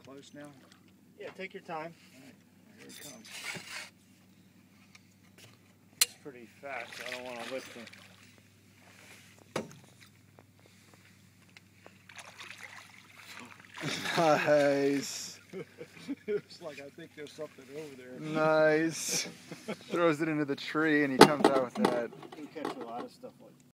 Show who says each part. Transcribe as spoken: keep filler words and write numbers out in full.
Speaker 1: close now?
Speaker 2: Yeah, take your time.
Speaker 1: All right, here it comes.
Speaker 2: It's pretty fast, so I don't want to lift him.
Speaker 3: Nice.
Speaker 1: It's like I think there's something over there.
Speaker 3: Nice. Throws it into the tree and he comes out with that.
Speaker 2: You can catch a lot of stuff like